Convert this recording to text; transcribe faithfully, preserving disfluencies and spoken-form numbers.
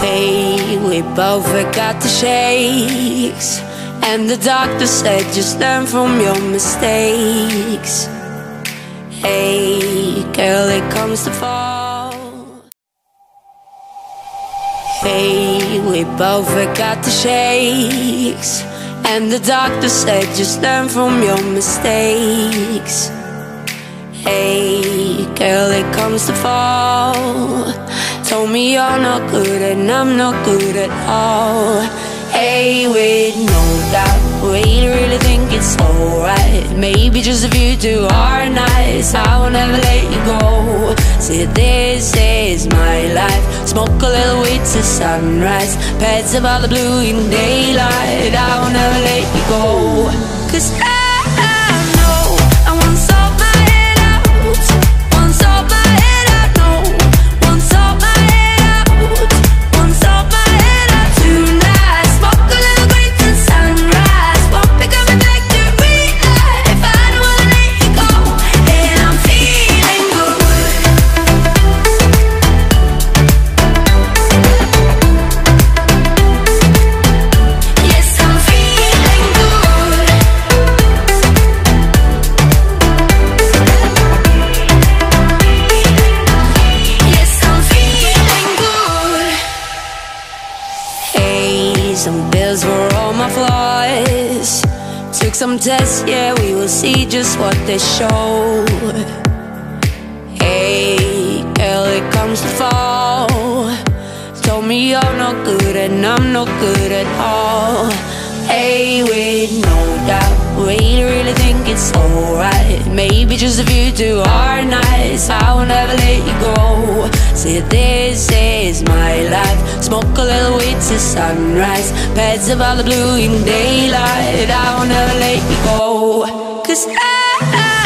Hey, we both got the shakes, and the doctor said just learn from your mistakes. Hey, girl, it comes to fall. Hey, we both got the shakes, and the doctor said just learn from your mistakes. Hey, girl, it comes to fall. Told me you're not good and I'm not good at all. Hey, with no doubt, we really think it's alright. Maybe just if you two are nice, I will never let you go. See, this is my life. Smoke a little weed to sunrise, pets about the blue in daylight. I will never let you go. Cause I some pills for all my flaws. Took some tests, yeah, we will see just what they show. Hey, girl, it comes to fall. Told me you're not good and I'm not good at all. Hey, with no doubt, we really think it's alright. Maybe just if you two are nice, I will never let you go. See, this is my life. Smoke a little weed to sunrise, pets about the blue in daylight. I will never let you go. Cause I